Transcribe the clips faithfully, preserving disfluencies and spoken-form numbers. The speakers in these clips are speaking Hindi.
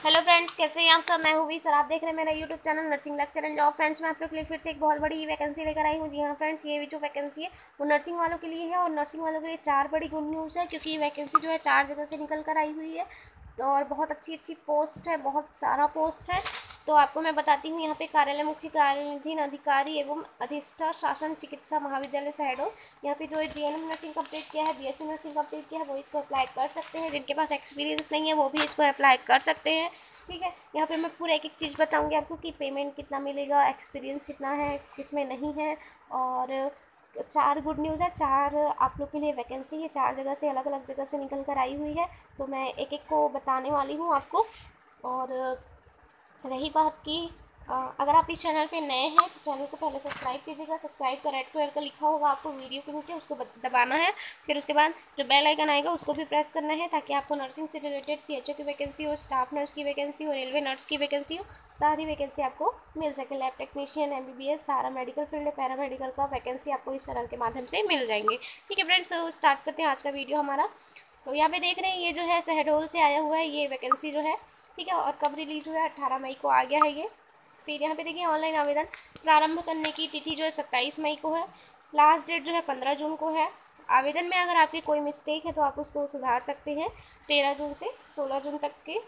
हेलो फ्रेंड्स, कैसे हैं आप सब। मैं हूँ भी सर, आप देख रहे हैं मेरा YouTube channel nursing lecture and job. Friends, मैं आप लोग के लिए फिर से एक बहुत बड़ी वैकेंसी लेकर आई हूँ। जी हाँ फ्रेंड्स, ये भी जो वैकेंसी है वो नर्सिंग वालों के लिए है और नर्सिंग वालों के लिए चार बड़ी गुड न्यूज़ है, क्योंकि ये वैकेंसी जो है चार जगह से निकल कर आई हुई है और बहुत अच्छी अच्छी पोस्ट है, बहुत सारा पोस्ट है। तो आपको मैं बताती हूँ। यहाँ पे कार्यालय मुख्य कार्यालयीन अधिकारी एवं अधिष्ठा शासन चिकित्सा महाविद्यालय शहडोल, यहाँ पे जो जीएनएम नर्सिंग कंप्लीट किया है, बीएससी नर्सिंग कंप्लीट किया है, वो इसको अप्लाई कर सकते हैं। जिनके पास एक्सपीरियंस नहीं है वो भी इसको अप्लाई कर सकते हैं। ठीक है, यहाँ पे मैं पूरा एक एक चीज़ बताऊंगी आपको कि पेमेंट कितना मिलेगा, एक्सपीरियंस कितना है, किसमें नहीं है। और चार गुड न्यूज़ है, चार आप लोग के लिए वैकेंसी है, चार जगह से अलग अलग जगह से निकल कर आई हुई है। तो मैं एक एक को बताने वाली हूँ आपको। और रही बात की अ, अगर आप इस चैनल पे नए हैं तो चैनल को पहले सब्सक्राइब कीजिएगा। सब्सक्राइब का रेड कलर का लिखा होगा आपको वीडियो के नीचे, उसको दबाना है। फिर उसके बाद जो बेल आइकन आएगा उसको भी प्रेस करना है, ताकि आपको नर्सिंग से रिलेटेड सीएचओ की वैकेंसी हो, स्टाफ नर्स की वैकेंसी हो, रेलवे नर्स की वैकेंसी हो, सारी वैकेंसी आपको मिल सके। लैब टेक्नीशियन, एमबीबीएस, सारा मेडिकल फील्ड, पैरामेडिकल का वैकेंसी आपको इस चैनल के माध्यम से मिल जाएंगे। ठीक है फ्रेंड्स, तो स्टार्ट करते हैं आज का वीडियो हमारा। तो यहाँ पे देख रहे हैं ये जो है शहडोल से आया हुआ है ये वैकेंसी जो है। ठीक है, और कब रिलीज हुआ है, अट्ठारह मई को आ गया है ये। फिर यहाँ पे देखिए ऑनलाइन आवेदन प्रारंभ करने की तिथि जो है सत्ताईस मई को है। लास्ट डेट जो है पंद्रह जून को है। आवेदन में अगर आपकी कोई मिस्टेक है तो आप उसको सुधार सकते हैं तेरह जून से सोलह जून तक के।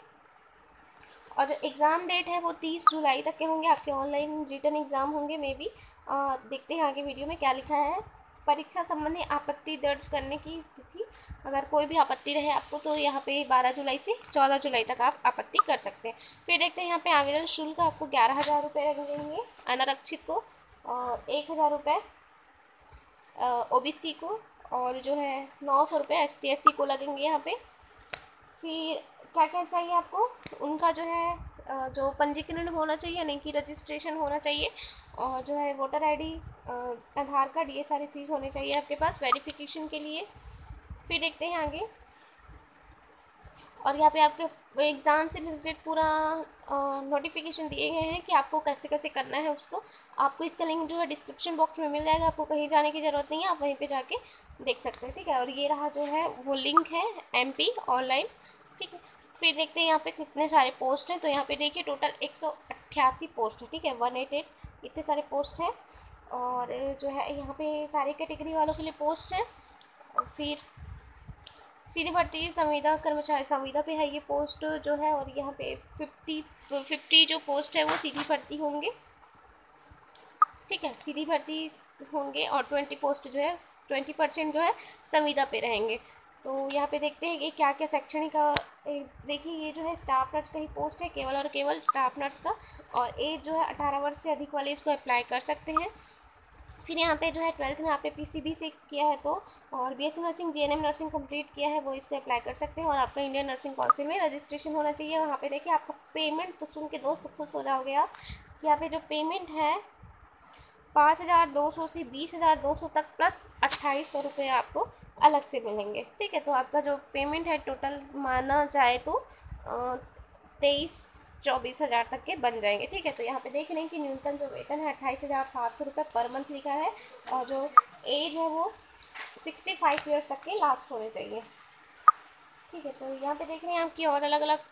और जो एग्ज़ाम डेट है वो तीस जुलाई तक के होंगे, आपके ऑनलाइन रिटर्न एग्ज़ाम होंगे मे बी। देखते हैं आगे वीडियो में क्या लिखा है। परीक्षा संबंधी आपत्ति दर्ज करने की तिथि, अगर कोई भी आपत्ति रहे आपको तो यहाँ पे बारह जुलाई से चौदह जुलाई तक आप आपत्ति कर सकते हैं। फिर देखते हैं यहाँ पे आवेदन शुल्क आपको ग्यारह हज़ार रुपये लगेंगे अनारक्षित को, और एक हज़ार रुपये ओबीसी को, और जो है नौ सौ रुपये एस टी एस सी को लगेंगे यहाँ पे। फिर क्या क्या चाहिए आपको, उनका जो है जो पंजीकरण होना चाहिए, यानी कि रजिस्ट्रेशन होना चाहिए, और जो है वोटर आईडी, आधार कार्ड, ये सारी चीज़ होनी चाहिए आपके पास वेरिफिकेशन के लिए। फिर देखते हैं आगे। और यहाँ पे आपके एग्ज़ाम से रिलेटेड पूरा नोटिफिकेशन दिए गए हैं कि आपको कैसे कैसे करना है उसको। आपको इसका लिंक जो है डिस्क्रिप्शन बॉक्स में मिल जाएगा, आपको कहीं जाने की ज़रूरत नहीं है, आप वहीं पे जाके देख सकते हैं। ठीक है, और ये रहा जो है वो लिंक है एमपी ऑनलाइन। ठीक है, फिर देखते हैं यहाँ पे कितने सारे पोस्ट हैं। तो यहाँ पे देखिए टोटल एक सौ अट्ठासी पोस्ट है। ठीक है, वन एट एट इतने सारे पोस्ट हैं। और जो है यहाँ पे सारी कैटेगरी वालों के लिए पोस्ट है। और फिर सीधी भर्ती संविदा कर्मचारी संविदा पे है ये पोस्ट जो है, और यहाँ पे फिफ्टी फिफ्टी जो पोस्ट है वो सीधी भर्ती होंगे। ठीक है, सीधी भर्ती होंगे, और ट्वेंटी पोस्ट जो है ट्वेंटी परसेंट जो है संविदा पे रहेंगे। तो यहाँ पे देखते हैं कि क्या क्या शैक्षणिक का। देखिए ये जो है स्टाफ नर्स का ही पोस्ट है, केवल और केवल स्टाफ नर्स का, और एज जो है अठारह वर्ष से अधिक वाले इसको अप्लाई कर सकते हैं। फिर यहाँ पे जो है ट्वेल्थ में आपने पीसीबी से किया है तो, और BSc nursing GNM nursing complete किया है वो इसको अप्लाई कर सकते हैं। और आपका इंडियन नर्सिंग काउंसिल में रजिस्ट्रेशन होना चाहिए। वहाँ पे देखिए आपका पेमेंट तो सुन के दोस्त खुश हो जाओगे आप। यहाँ पे जो पेमेंट है पाँच हज़ार दो सौ से बीस हज़ार दो सौ तक प्लस अट्ठाईस सौ रुपये आपको अलग से मिलेंगे। ठीक है, तो आपका जो पेमेंट है टोटल माना जाए तो तेईस चौबीस हज़ार तक के बन जाएंगे। ठीक है, तो यहाँ पे देख रहे हैं कि न्यूनतम जो वेतन है अट्ठाईस हज़ार सात सौ रुपये पर मंथ लिखा है, और जो एज है वो सिक्सटी फाइव ईयर्स तक के लास्ट होने चाहिए। ठीक है, तो यहाँ पे देख रहे हैं आपकी और अलग अलग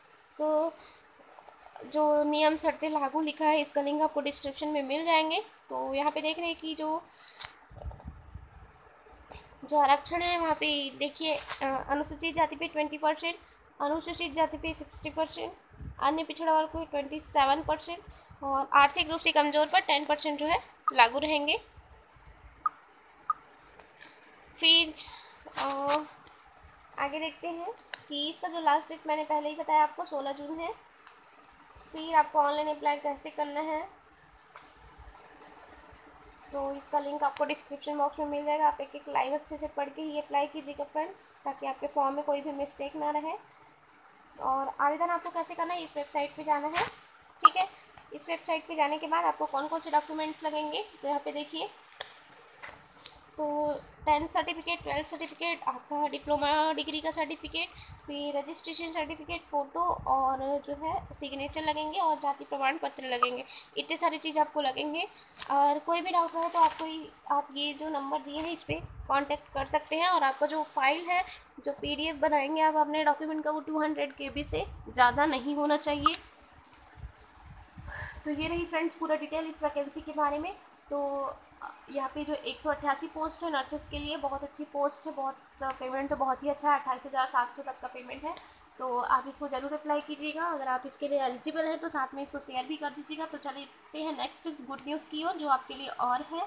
जो नियम शर्तें लागू लिखा है, इसका लिंक आपको डिस्क्रिप्शन में मिल जाएंगे। तो यहाँ पे देख रहे हैं कि जो जो आरक्षण है वहाँ पे देखिए अनुसूचित जाति पे ट्वेंटी परसेंट, अनुसूचित जाति पे सिक्सटी परसेंट, अन्य पिछड़ा वर्ग को ट्वेंटी सेवन परसेंट, और आर्थिक रूप से कमज़ोर पर टेन परसेंट जो है लागू रहेंगे। फिर आ, आगे देखते हैं कि इसका जो लास्ट डेट मैंने पहले ही बताया आपको सोलह जून है। फिर आपको ऑनलाइन अप्लाई कैसे करना है तो इसका लिंक आपको डिस्क्रिप्शन बॉक्स में मिल जाएगा। आप एक एक लाइन अच्छे से पढ़ के ही अप्लाई कीजिएगा फ्रेंड्स, ताकि आपके फॉर्म में कोई भी मिस्टेक ना रहे। और आवेदन आपको कैसे करना है, इस वेबसाइट पे जाना है। ठीक है, इस वेबसाइट पे जाने के बाद आपको कौन कौन से डॉक्यूमेंट लगेंगे तो यहाँ पे देखिए तो टेंथ सर्टिफिकेट, ट्वेल्थ सर्टिफिकेट, आपका डिप्लोमा डिग्री का सर्टिफिकेट, फिर रजिस्ट्रेशन सर्टिफिकेट, फ़ोटो और जो है सिग्नेचर लगेंगे और जाति प्रमाण पत्र लगेंगे। इतने सारी चीज़ आपको लगेंगे। और कोई भी डाउट रहे तो आपको आप ये जो नंबर दिए हैं इस पर कांटेक्ट कर सकते हैं। और आपका जो फाइल है, जो पीडीएफ बनाएंगे आप अपने डॉक्यूमेंट का, वो टू हंड्रेड के बी से ज़्यादा नहीं होना चाहिए। तो ये रही फ्रेंड्स पूरा डिटेल इस वैकेंसी के बारे में। तो यहाँ पे जो एक सौ अट्ठासी पोस्ट है नर्सेस के लिए, बहुत अच्छी पोस्ट है, बहुत पेमेंट तो बहुत ही अच्छा है, अट्ठाईस हज़ार सात सौ तक का पेमेंट है। तो आप इसको ज़रूर अप्लाई कीजिएगा। अगर आप इसके लिए एलिजिबल हैं तो साथ में इसको शेयर भी कर दीजिएगा। तो चलते हैं नेक्स्ट गुड न्यूज़ की ओर जो आपके लिए और है।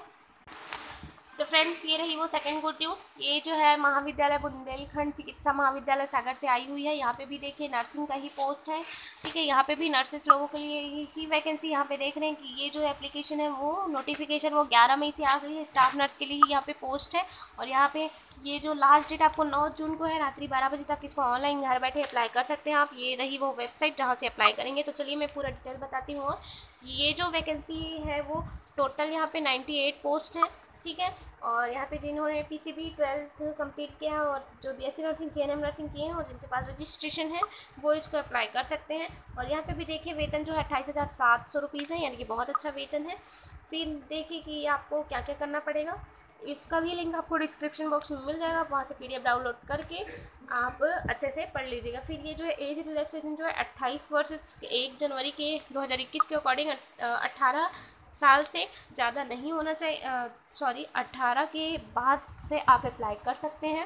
तो फ्रेंड्स ये रही वो सेकंड गुड न्यूज़। ये जो है महाविद्यालय बुंदेलखंड चिकित्सा महाविद्यालय सागर से आई हुई है। यहाँ पे भी देखिए नर्सिंग का ही पोस्ट है, ठीक है। यहाँ पे भी नर्सेस लोगों के लिए ही वैकेंसी यहाँ पे देख रहे हैं कि ये जो एप्लीकेशन है वो नोटिफिकेशन वो ग्यारह मई से आ गई है। स्टाफ नर्स के लिए ही यहाँ पे पोस्ट है। और यहाँ पे ये जो लास्ट डेट आपको नौ जून को है, रात्रि बारह बजे तक इसको ऑनलाइन घर बैठे अप्लाई कर सकते हैं आप। ये रही वो वेबसाइट जहाँ से अप्लाई करेंगे। तो चलिए मैं पूरा डिटेल बताती हूँ। ये जो वैकेंसी है वो टोटल यहाँ पे नाइन्टी एट पोस्ट है, ठीक है। और यहाँ पे जिन्होंने पीसीबी ट्वेल्थ कंप्लीट किया है और जो बीएससी नर्सिंग, जेएनएम नर्सिंग किए हैं और जिनके पास रजिस्ट्रेशन है वो इसको अप्लाई कर सकते हैं। और यहाँ पे भी देखिए वेतन जो है अट्ठाईस हज़ार सात सौ रुपीज़ है, यानी कि बहुत अच्छा वेतन है। फिर देखिए कि आपको क्या क्या करना पड़ेगा, इसका भी लिंक आपको डिस्क्रिप्शन बॉक्स में मिल जाएगा। वहाँ से पीडीएफ डाउनलोड करके आप अच्छे से पढ़ लीजिएगा। फिर ये जो है एज रिलैक्सेशन जो है अट्ठाईस वर्ष एक जनवरी के दो हज़ार इक्कीस के अकॉर्डिंग अट्ठारह साल से ज़्यादा नहीं होना चाहिए, सॉरी अट्ठारह के बाद से आप अप्लाई कर सकते हैं।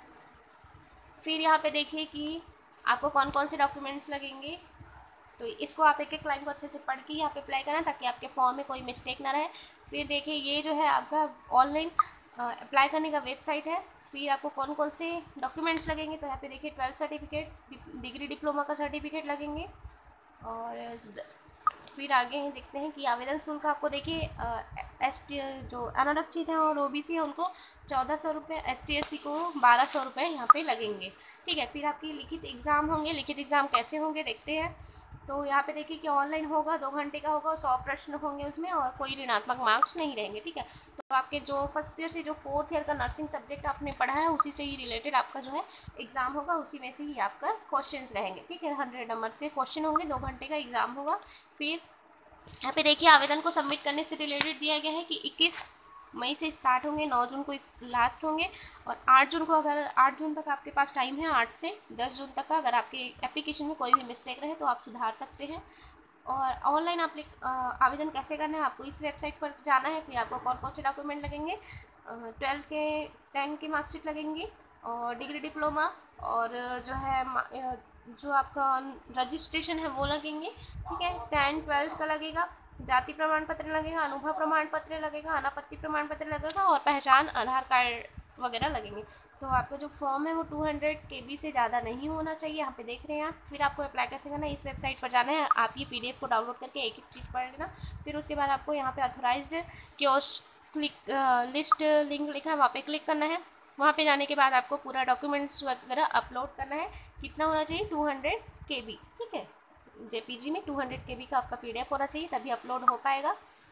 फिर यहाँ पे देखिए कि आपको कौन कौन से डॉक्यूमेंट्स लगेंगे। तो इसको आप एक एक लाइन को अच्छे से पढ़ के ही आप अप्लाई करना ताकि आपके फॉर्म में कोई मिस्टेक ना रहे। फिर देखिए ये जो है आपका ऑनलाइन अप्लाई करने का वेबसाइट है। फिर आपको कौन कौन से डॉक्यूमेंट्स लगेंगे, तो यहाँ पे देखिए ट्वेल्थ सर्टिफिकेट, डिग्री डिप्लोमा का सर्टिफिकेट लगेंगे। और फिर आगे हैं देखते हैं कि आवेदन शुल्क आपको देखिए एस टी जो अनारक्षित हैं और ओबीसी है उनको चौदह सौ रुपये, एस टी एस सी को बारह सौ रुपये यहाँ पे लगेंगे, ठीक है। फिर आपकी लिखित एग्ज़ाम होंगे। लिखित एग्ज़ाम कैसे होंगे देखते हैं। तो यहाँ पे देखिए कि ऑनलाइन होगा, दो घंटे का होगा, सौ प्रश्न होंगे उसमें और कोई ऋणात्मक मार्क्स नहीं रहेंगे, ठीक है। तो आपके जो फर्स्ट ईयर से जो फोर्थ ईयर का नर्सिंग सब्जेक्ट आपने पढ़ा है उसी से ही रिलेटेड आपका जो है एग्ज़ाम होगा, उसी में से ही आपका क्वेश्चंस रहेंगे, ठीक है। हंड्रेड नंबर्स के क्वेश्चन होंगे, दो घंटे का एग्ज़ाम होगा। फिर यहाँ पे देखिए आवेदन को सबमिट करने से रिलेटेड दिया गया है कि इक्कीस मई से स्टार्ट होंगे, नौ जून को लास्ट होंगे और आठ जून को, अगर आठ जून तक आपके पास टाइम है, आठ से दस जून तक का, अगर आपके एप्लीकेशन में कोई भी मिस्टेक रहे तो आप सुधार सकते हैं। और ऑनलाइन आवेदन कैसे करना है, आपको इस वेबसाइट पर जाना है। फिर आपको कौन कौन से डॉक्यूमेंट लगेंगे, ट्वेल्थ के टेन की मार्कशीट लगेंगी और डिग्री डिप्लोमा और जो है जो आपका रजिस्ट्रेशन है वो लगेंगे, ठीक है। टेन ट्वेल्थ का लगेगा, जाति प्रमाण पत्र लगेगा, अनुभव प्रमाण पत्र लगेगा, अनापत्ति प्रमाण पत्र लगेगा और पहचान आधार कार्ड वगैरह लगेंगे। तो आपका जो फॉर्म है वो टू हंड्रेड के बी से ज़्यादा नहीं होना चाहिए, यहाँ पे देख रहे हैं आप। फिर आपको अप्लाई कैसे करना है, इस वेबसाइट पर जाना है, आप ये पीडीएफ को डाउनलोड करके एक एक चीज़ पढ़ लेना। फिर उसके बाद आपको यहाँ पे authorised kiosk click list link लिखा है, वहाँ पे क्लिक करना है। वहाँ पे जाने के बाद आपको पूरा डॉक्यूमेंट्स वगैरह अपलोड करना है। कितना होना चाहिए, टू हंड्रेड के बी, ठीक है। जेपीजी में टू हंड्रेड के बी का आपका पीडीएफ होना चाहिए, तभी अपलोड हो पाएगा।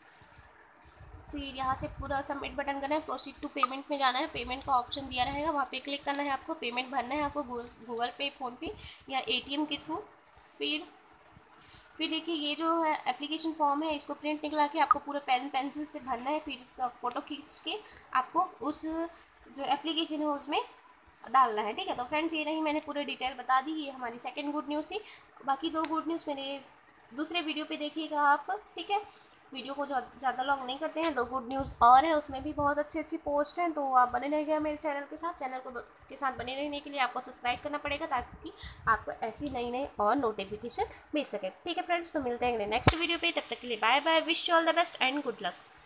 फिर यहाँ से पूरा सबमिट बटन करना है, प्रोसीड टू पेमेंट में जाना है, पेमेंट का ऑप्शन दिया रहेगा, वहाँ पे क्लिक करना है। आपको पेमेंट भरना है, आपको गूगल पे, फ़ोनपे या एटीएम के थ्रू। फिर फिर देखिए ये जो है एप्लीकेशन फॉर्म है, इसको प्रिंट निकला के आपको पूरा पेन पेंसिल से भरना है। फिर इसका फ़ोटो खींच के आपको उस जो एप्लीकेशन है उसमें डालना है, ठीक है। तो फ्रेंड्स ये नहीं, मैंने पूरे डिटेल बता दी। ये हमारी सेकंड गुड न्यूज़ थी। बाकी दो गुड न्यूज़ मेरे दूसरे वीडियो पे देखिएगा आप, ठीक है। वीडियो को ज़्यादा लॉन्ग नहीं करते हैं। दो गुड न्यूज़ और है, उसमें भी बहुत अच्छी अच्छी पोस्ट हैं। तो आप बने रहिएगा मेरे चैनल के साथ। चैनल को के साथ बने रहने के लिए आपको सब्सक्राइब करना पड़ेगा ताकि आपको ऐसी नई नई और नोटिफिकेशन मिल सके, ठीक है फ्रेंड्स। तो मिलते हैं नेक्स्ट वीडियो पे, तब तक के लिए bye bye, wish you all the best and good luck.